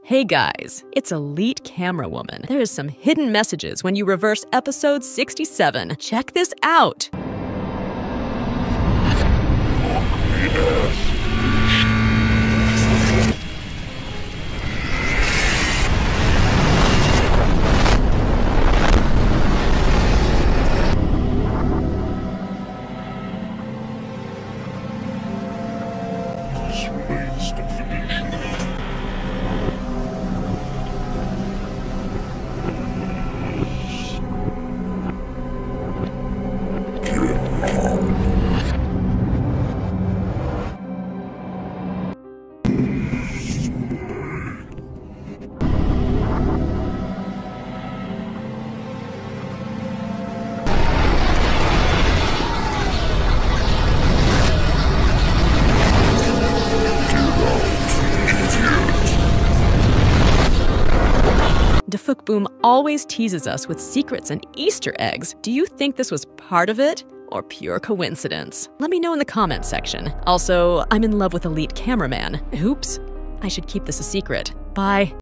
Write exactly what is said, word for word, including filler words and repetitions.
Hey guys, it's Elite Camerawoman. There is some hidden messages when you reverse episode sixty-seven. Check this out. Boom always teases us with secrets and Easter eggs. Do you think this was part of it or pure coincidence? Let me know in the comments section. Also, I'm in love with Elite Cameraman. Oops, I should keep this a secret. Bye.